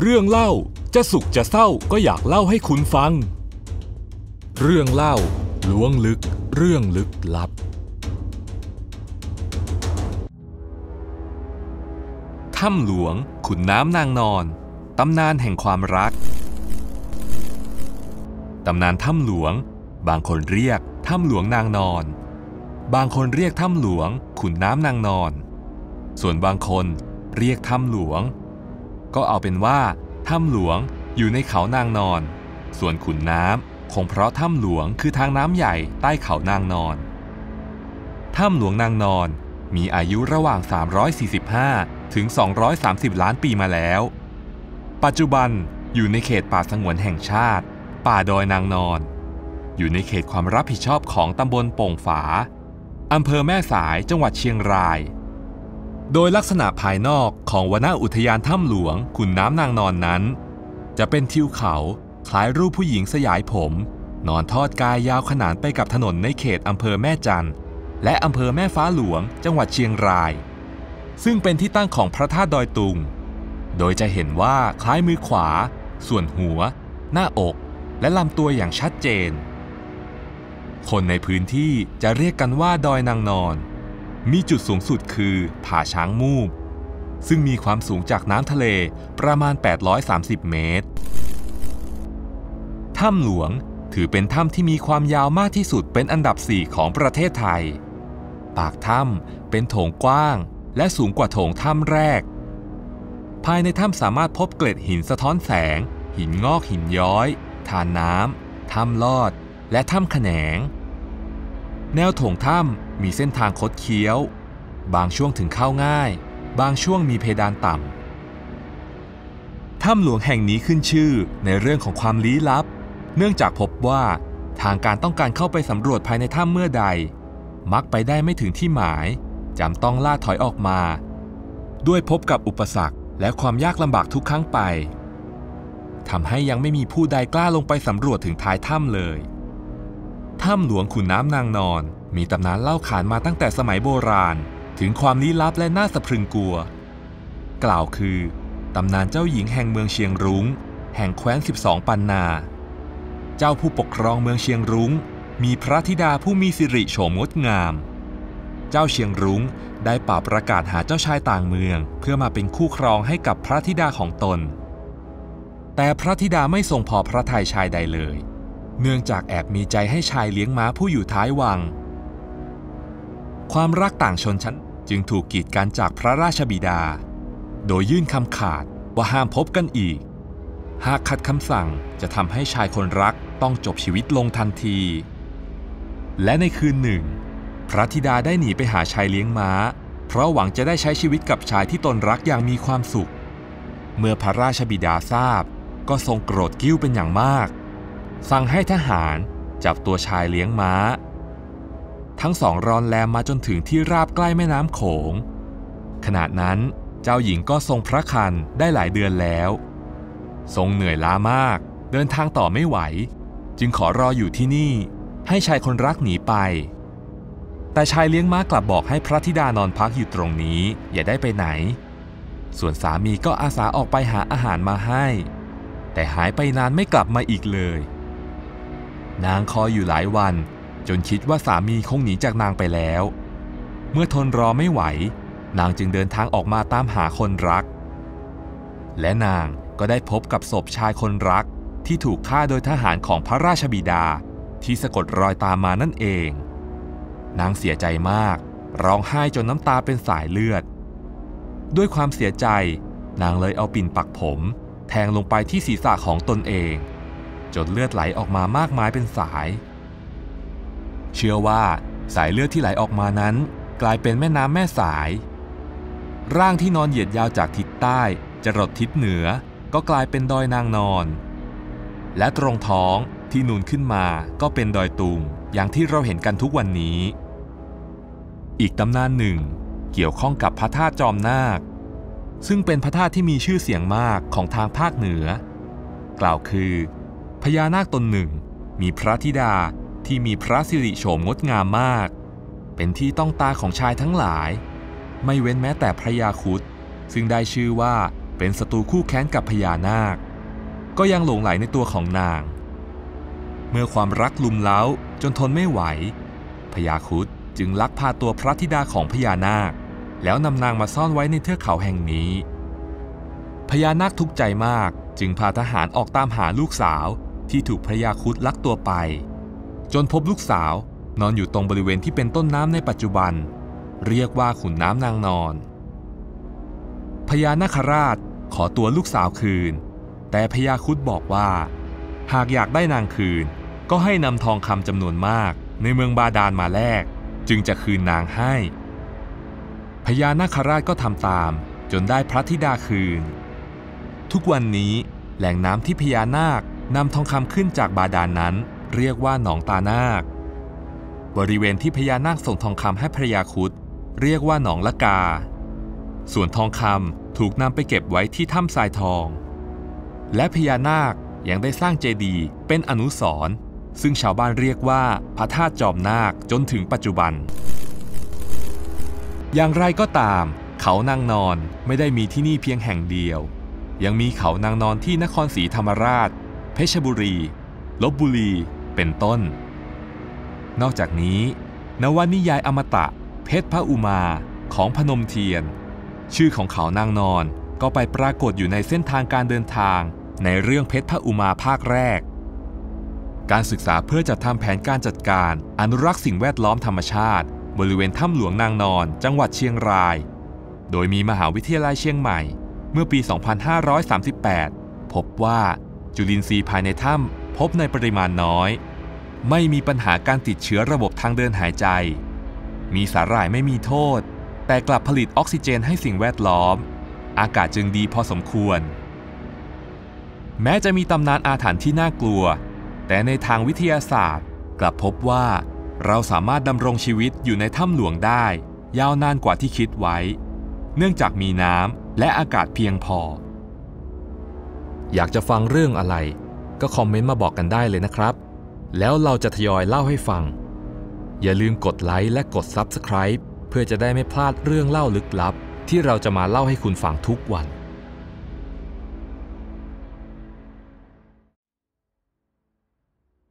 เรื่องเล่าจะสุขจะเศร้าก็อยากเล่าให้คุณฟังเรื่องเล่าล้วงลึกเรื่องลึกลับถ้ำหลวงขุนน้ำนางนอนตำนานแห่งความรักตำนานถ้ำหลวงบางคนเรียกถ้ำหลวงนางนอนบางคนเรียกถ้ำหลวงขุนน้ำนางนอนส่วนบางคนเรียกถ้ำหลวงก็เอาเป็นว่าถ้ำหลวงอยู่ในเขานางนอนส่วนขุนน้ำคงเพราะถ้ำหลวงคือทางน้ำใหญ่ใต้เขานางนอนถ้ำหลวงนางนอนมีอายุระหว่าง345ถึง230ล้านปีมาแล้วปัจจุบันอยู่ในเขตป่าสงวนแห่งชาติป่าดอยนางนอนอยู่ในเขตความรับผิดชอบของตำบลโป่งฝาอำเภอแม่สายจังหวัดเชียงรายโดยลักษณะภายนอกของวนอุทยานถ้ำหลวงขุนน้ำนางนอนนั้นจะเป็นทิวเขาคล้ายรูปผู้หญิงสยายผมนอนทอดกายยาวขนานไปกับถนนในเขตอำเภอแม่จันทร์และอำเภอแม่ฟ้าหลวงจังหวัดเชียงรายซึ่งเป็นที่ตั้งของพระธาตุดอยตุงโดยจะเห็นว่าคล้ายมือขวาส่วนหัวหน้าอกและลำตัวอย่างชัดเจนคนในพื้นที่จะเรียกกันว่าดอยนางนอนมีจุดสูงสุดคือผาช้างมูบซึ่งมีความสูงจากน้ำทะเลประมาณ830เมตรถ้ำหลวงถือเป็นถ้ำที่มีความยาวมากที่สุดเป็นอันดับ4ของประเทศไทยปากถ้ำเป็นโถงกว้างและสูงกว่าโถงถ้ำแรกภายในถ้ำสามารถพบเกล็ดหินสะท้อนแสงหินงอกหินย้อยทานน้ำถ้ำลอดและถ้ำแขนงแนวโถงถ้ำมีเส้นทางคดเคี้ยวบางช่วงถึงเข้าง่ายบางช่วงมีเพดานต่ำถ้ำหลวงแห่งนี้ขึ้นชื่อในเรื่องของความลี้ลับเนื่องจากพบว่าทางการต้องการเข้าไปสำรวจภายในถ้ำเมื่อใดมักไปได้ไม่ถึงที่หมายจำต้องล่าถอยออกมาด้วยพบกับอุปสรรคและความยากลำบากทุกครั้งไปทำให้ยังไม่มีผู้ใดกล้าลงไปสำรวจถึงท้ายถ้ำเลยถ้ำหลวงขุนน้ำนางนอนมีตำนานเล่าขานมาตั้งแต่สมัยโบราณถึงความลี้ลับและน่าสะพรึงกลัวกล่าวคือตำนานเจ้าหญิงแห่งเมืองเชียงรุ้งแห่งแคว้น12ปันนาเจ้าผู้ปกครองเมืองเชียงรุ้งมีพระธิดาผู้มีสิริโฉมงดงามเจ้าเชียงรุ้งได้ป่าประกาศหาเจ้าชายต่างเมืองเพื่อมาเป็นคู่ครองให้กับพระธิดาของตนแต่พระธิดาไม่ทรงพอพระทัยชายใดเลยเนื่องจากแอบมีใจให้ชายเลี้ยงม้าผู้อยู่ท้ายวังความรักต่างชนชั้นจึงถูกกีดกันจากพระราชบิดาโดยยื่นคำขาดว่าห้ามพบกันอีกหากขัดคำสั่งจะทำให้ชายคนรักต้องจบชีวิตลงทันทีและในคืนหนึ่งพระธิดาได้หนีไปหาชายเลี้ยงม้าเพราะหวังจะได้ใช้ชีวิตกับชายที่ตนรักอย่างมีความสุขเมื่อพระราชบิดาทราบก็ทรงโกรธกิ้วเป็นอย่างมากสั่งให้ทหารจับตัวชายเลี้ยงม้าทั้งสองรอนแรมมาจนถึงที่ราบใกล้แม่น้ำโขงขณะนั้นเจ้าหญิงก็ทรงพระครรภ์ได้หลายเดือนแล้วทรงเหนื่อยล้ามากเดินทางต่อไม่ไหวจึงขอรออยู่ที่นี่ให้ชายคนรักหนีไปแต่ชายเลี้ยงม้ากลับบอกให้พระธิดานอนพักอยู่ตรงนี้อย่าได้ไปไหนส่วนสามีก็อาสาออกไปหาอาหารมาให้แต่หายไปนานไม่กลับมาอีกเลยนางคอยอยู่หลายวันจนคิดว่าสามีคงหนีจากนางไปแล้วเมื่อทนรอไม่ไหวนางจึงเดินทางออกมาตามหาคนรักและนางก็ได้พบกับศพชายคนรักที่ถูกฆ่าโดยทหารของพระราชบิดาที่สะกดรอยตามมานั่นเองนางเสียใจมากร้องไห้จนน้ำตาเป็นสายเลือดด้วยความเสียใจนางเลยเอาปิ่นปักผมแทงลงไปที่ศีรษะของตนเองจนเลือดไหลออกมามากมายเป็นสายเชื่อว่าสายเลือดที่ไหลออกมานั้นกลายเป็นแม่น้ำแม่สายร่างที่นอนเหยียดยาวจากทิศใต้จรดทิศเหนือก็กลายเป็นดอยนางนอนและตรงท้องที่นูนขึ้นมาก็เป็นดอยตุงอย่างที่เราเห็นกันทุกวันนี้อีกตำนานหนึ่งเกี่ยวข้องกับพระธาตุจอมนาคซึ่งเป็นพระธาตุที่มีชื่อเสียงมากของทางภาคเหนือกล่าวคือพญานาคตนหนึ่งมีพระธิดาที่มีพระสิริโฉมงดงามมากเป็นที่ต้องตาของชายทั้งหลายไม่เว้นแม้แต่พระยาครุฑซึ่งได้ชื่อว่าเป็นศัตรูคู่แค้นกับพญานาคก็ยังหลงไหลในตัวของนางเมื่อความรักลุมเล้าจนทนไม่ไหวพญาครุฑจึงลักพาตัวพระธิดาของพญานาคแล้วนำนางมาซ่อนไว้ในเทือกเขาแห่งนี้พญานาคทุกข์ใจมากจึงพาทหารออกตามหาลูกสาวที่ถูกพญาครุฑลักตัวไปจนพบลูกสาวนอนอยู่ตรงบริเวณที่เป็นต้นน้ำในปัจจุบันเรียกว่าขุนน้ำนางนอนพญานาคราชขอตัวลูกสาวคืนแต่พญาครุฑบอกว่าหากอยากได้นางคืนก็ให้นำทองคำจำนวนมากในเมืองบาดาลมาแลกจึงจะคืนนางให้พญานาคราชก็ทำตามจนได้พระธิดาคืนทุกวันนี้แหล่งน้ำที่พญานาคนำทองคำขึ้นจากบาดาลนั้นเรียกว่าหนองตานาคบริเวณที่พญานาคส่งทองคำให้พญาครุฑเรียกว่าหนองละกาส่วนทองคำถูกนำไปเก็บไว้ที่ถ้ำทรายทองและพญานาคยังได้สร้างเจดีย์เป็นอนุสรณ์ซึ่งชาวบ้านเรียกว่าพระธาตุจอมนาคจนถึงปัจจุบันอย่างไรก็ตามเขานางนอนไม่ได้มีที่นี่เพียงแห่งเดียวยังมีเขานางนอนที่นครศรีธรรมราชเพชรบุรีลพบุรีเป็นต้นนอกจากนี้นวนิยายอมตะเพชรพระอุมาของพนมเทียนชื่อของเขานางนอนก็ไปปรากฏอยู่ในเส้นทางการเดินทางในเรื่องเพชรพระอุมาภาคแรกการศึกษาเพื่อจัดทำแผนการจัดการอนุรักษ์สิ่งแวดล้อมธรรมชาติบริเวณถ้ำหลวงนางนอนจังหวัดเชียงรายโดยมีมหาวิทยาลัยเชียงใหม่เมื่อปี 2538 พบว่าจุลินทรีย์ภายในถ้ำพบในปริมาณน้อยไม่มีปัญหาการติดเชื้อระบบทางเดินหายใจมีสาหร่ายไม่มีโทษแต่กลับผลิตออกซิเจนให้สิ่งแวดล้อมอากาศจึงดีพอสมควรแม้จะมีตำนานอาถรรพ์ที่น่ากลัวแต่ในทางวิทยาศาสตร์กลับพบว่าเราสามารถดำรงชีวิตอยู่ในถ้ำหลวงได้ยาวนานกว่าที่คิดไว้เนื่องจากมีน้ำและอากาศเพียงพออยากจะฟังเรื่องอะไรก็คอมเมนต์มาบอกกันได้เลยนะครับแล้วเราจะทยอยเล่าให้ฟังอย่าลืมกดไลค์และกด Subscribe เพื่อจะได้ไม่พลาดเรื่องเล่าลึกลับที่เราจะมาเล่าให้คุณฟังทุกวัน